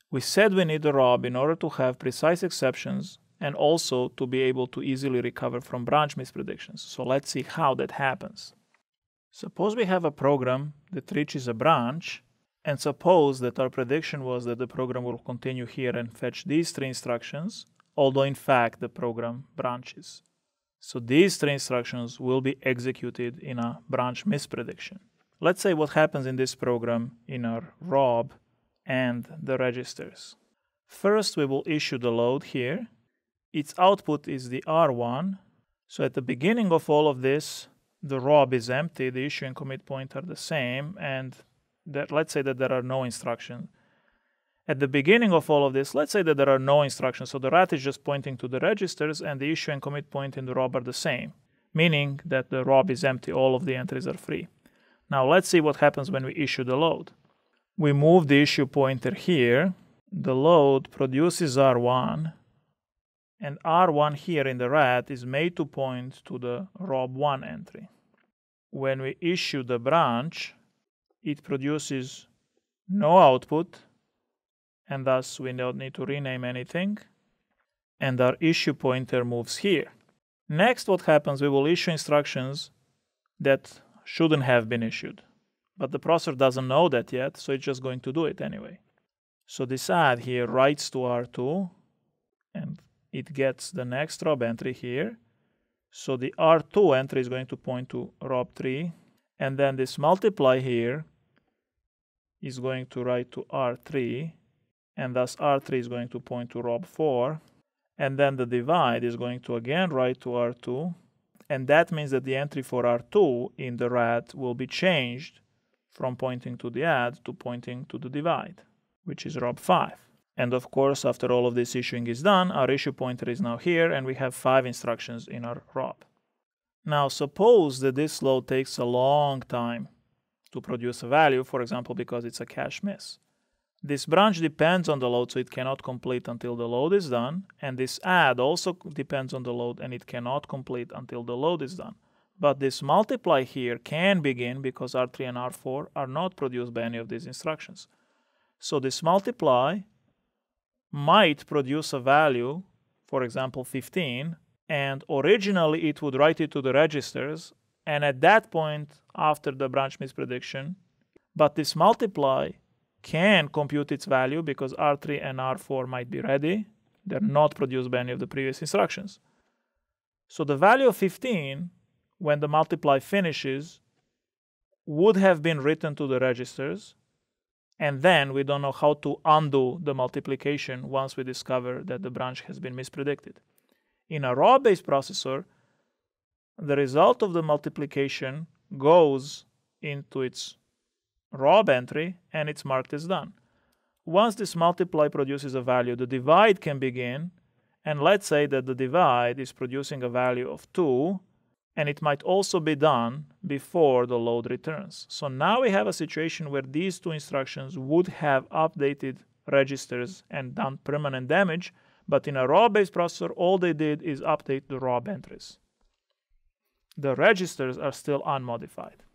We said we need a ROB in order to have precise exceptions and also to be able to easily recover from branch mispredictions. So let's see how that happens. Suppose we have a program that reaches a branch, and suppose that our prediction was that the program will continue here and fetch these 3 instructions, although in fact the program branches. So these 3 instructions will be executed in a branch misprediction. Let's say what happens in this program in our ROB and the registers. First, we will issue the load here. Its output is the R1. So at the beginning of all of this, the ROB is empty, the issue and commit point are the same, and let's say that there are no instructions. At the beginning of all of this, let's say that there are no instructions, so the rat is just pointing to the registers and the issue and commit point in the ROB are the same, meaning that the ROB is empty, all of the entries are free. Now let's see what happens when we issue the load. We move the issue pointer here, the load produces R1, and R1 here in the rat is made to point to the ROB1 entry. When we issue the branch, it produces no output, and thus we don't need to rename anything, and our issue pointer moves here. Next, what happens, we will issue instructions that shouldn't have been issued, but the processor doesn't know that yet, so it's just going to do it anyway. So this add here writes to R2, and it gets the next ROB entry here. So the R2 entry is going to point to ROB3, and then this multiply here is going to write to R3, and thus R3 is going to point to ROB4, and then the divide is going to again write to R2, and that means that the entry for R2 in the rat will be changed from pointing to the add to pointing to the divide, which is ROB5. And of course, after all of this issuing is done, our issue pointer is now here, and we have 5 instructions in our ROB. Now, suppose that this load takes a long time to produce a value, for example, because it's a cache miss. This branch depends on the load, so it cannot complete until the load is done, and this add also depends on the load, and it cannot complete until the load is done. But this multiply here can begin because R3 and R4 are not produced by any of these instructions. So this multiply might produce a value, for example 15, and originally it would write it to the registers, and at that point after the branch misprediction, but this multiply can compute its value because R3 and R4 might be ready. They're not produced by any of the previous instructions. So the value of 15, when the multiply finishes, would have been written to the registers, and then we don't know how to undo the multiplication once we discover that the branch has been mispredicted. In a ROB-based processor, the result of the multiplication goes into its ROB entry and it's marked as done. Once this multiply produces a value, the divide can begin, and let's say that the divide is producing a value of 2, and it might also be done before the load returns. So now we have a situation where these 2 instructions would have updated registers and done permanent damage, but in a ROB-based processor, all they did is update the ROB entries. The registers are still unmodified.